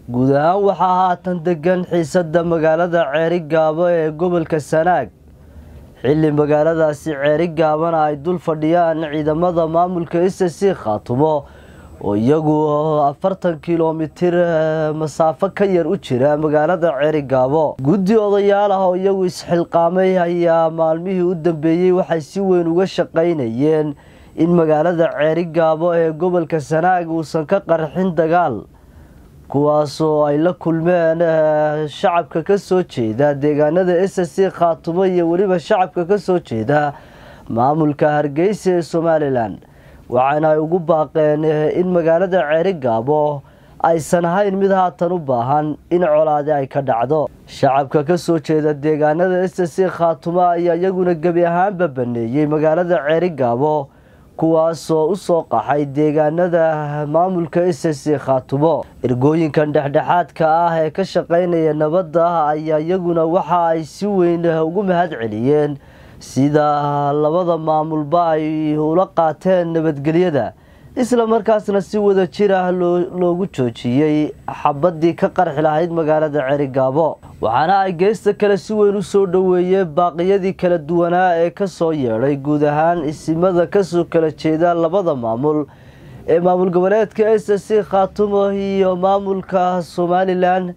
guud ahaan waxaa haatan degan xiisada magaalada Ceerigaabo ee gobolka Sanaag xilli magaaladaasi Ceerigaabana ay dul fadhiyaan ciidamada maamulka SSC Khaatumo oo iyagu 40 kiiloomitir masaafo ka yar u jira magaalada Ceerigaabo guddi odayaal ah oo iyagu isxilqaamay ayaa maalmihii u dambeeyay waxay si weyn uga shaqeynayeen in magaalada Ceerigaabo ee gobolka Sanaag uusan ka qarxin dagaal kuwaasoo ay la kulmeen shacabka ka soo jeeda deegaanada SSC Khaatumo iyo waliba shacabka ka soo jeeda maamulka Hargeysa ee Somaliland waxaana ay ugu baaqeen in magaalada Ceerigaabo aysan ahayn mid haatan u baahan in colaade ay ka dhacdo shacabka ka soo jeeda deegaanada SSC Khaatumo ayaa iyaguna gabi ahaanba baneeyay magaalada Ceerigaabo kuwaasoo u soo qaxay deegaanada maamulka SSC Khaatumo ergooyinkan dhexdhexaadka ah ee ka shaqeynaya nabadda ayaa iyaguna waxa ay si weyn ugu mahad celiyeen sida labada maamulba ay ula qaateen nabadgelyada isla markaasna si wada jir ah loogu joojiyay xabadii ka qarxi lahayd magaalada Ceerigaabo waxaana ay geesta kale si weyn u soo dhaweeyeen baaqyadii kala duwanaa ee ka soo yeedhay guud ahaan isimada ka soo kala jeeda labada maamul ee maamul goboleedka SSC Khaatumo iyo maamulka Somaliland